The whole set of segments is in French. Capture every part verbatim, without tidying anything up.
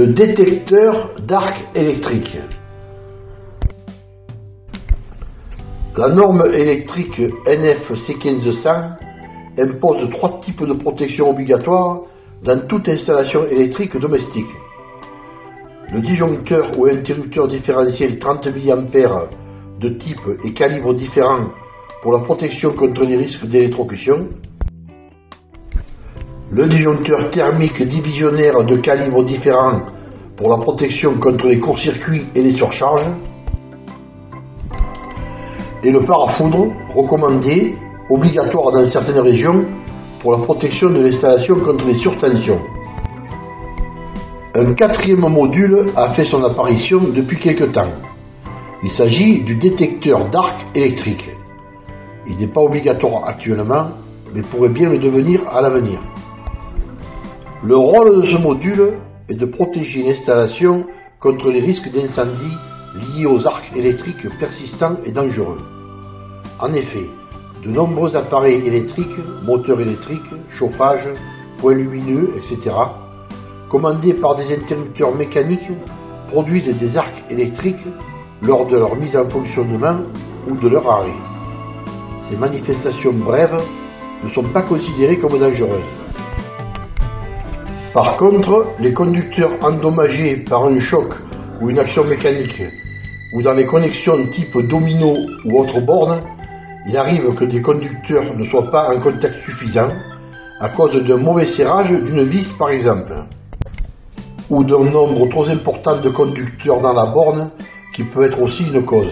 Le détecteur d'arc électrique. La norme électrique N F C quinze cents impose trois types de protection obligatoires dans toute installation électrique domestique. Le disjoncteur ou interrupteur différentiel trente milliampères de type et calibre différents pour la protection contre les risques d'électrocution. Le disjoncteur thermique divisionnaire de calibre différent pour la protection contre les courts-circuits et les surcharges. Et le parafoudre, recommandé, obligatoire dans certaines régions, pour la protection de l'installation contre les surtensions. Un quatrième module a fait son apparition depuis quelque temps. Il s'agit du détecteur d'arc électrique. Il n'est pas obligatoire actuellement, mais pourrait bien le devenir à l'avenir. Le rôle de ce module est de protéger l'installation contre les risques d'incendie liés aux arcs électriques persistants et dangereux. En effet, de nombreux appareils électriques, moteurs électriques, chauffage, points lumineux, et cetera, commandés par des interrupteurs mécaniques, produisent des arcs électriques lors de leur mise en fonctionnement ou de leur arrêt. Ces manifestations brèves ne sont pas considérées comme dangereuses. Par contre, les conducteurs endommagés par un choc ou une action mécanique, ou dans les connexions type domino ou autre borne, il arrive que des conducteurs ne soient pas en contact suffisant à cause d'un mauvais serrage d'une vis par exemple, ou d'un nombre trop important de conducteurs dans la borne qui peut être aussi une cause.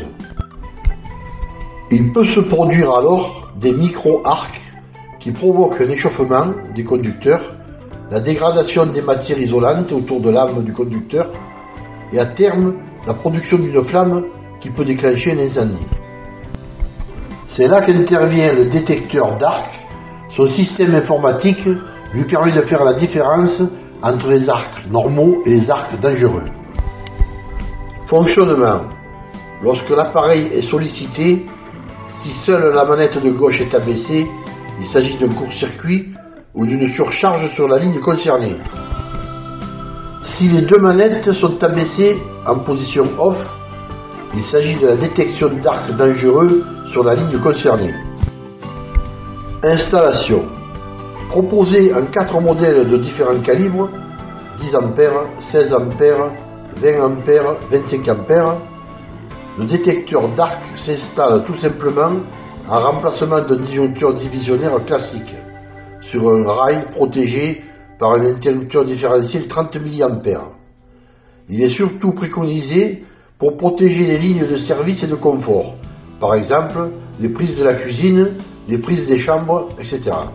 Il peut se produire alors des micro-arcs qui provoquent un échauffement des conducteurs, la dégradation des matières isolantes autour de l'âme du conducteur et à terme la production d'une flamme qui peut déclencher un incendie. C'est là qu'intervient le détecteur d'arc. Son système informatique lui permet de faire la différence entre les arcs normaux et les arcs dangereux. Fonctionnement. Lorsque l'appareil est sollicité, si seule la manette de gauche est abaissée, il s'agit d'un court-circuit ou d'une surcharge sur la ligne concernée. Si les deux manettes sont abaissées en position off, il s'agit de la détection d'arcs dangereux sur la ligne concernée. Installation. Proposé en quatre modèles de différents calibres, dix ampères, seize ampères, vingt ampères, vingt-cinq ampères, le détecteur d'arc s'installe tout simplement en remplacement d'un disjoncteur divisionnaire classique sur un rail protégé par un interrupteur différentiel trente milliampères. Il est surtout préconisé pour protéger les lignes de service et de confort, par exemple les prises de la cuisine, les prises des chambres, et cetera.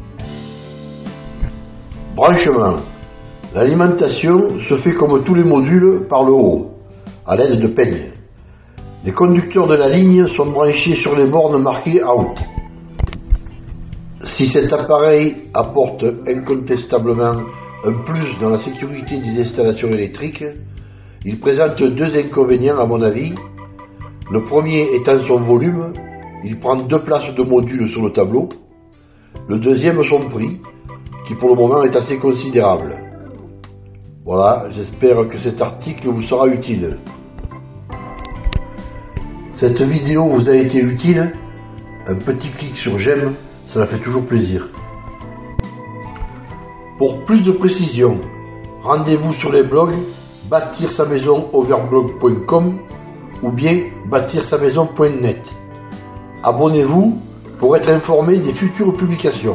Branchement. L'alimentation se fait comme tous les modules par le haut, à l'aide de peignes. Les conducteurs de la ligne sont branchés sur les bornes marquées out. Si cet appareil apporte incontestablement un plus dans la sécurité des installations électriques, il présente deux inconvénients à mon avis. Le premier étant son volume, il prend deux places de module sur le tableau. Le deuxième son prix, qui pour le moment est assez considérable. Voilà, j'espère que cet article vous sera utile. Cette vidéo vous a été utile? Un petit clic sur j'aime, ça fait toujours plaisir. Pour plus de précisions, rendez-vous sur les blogs bâtir sa maison overblog point com ou bien bâtir sa maison point net. Abonnez-vous pour être informé des futures publications.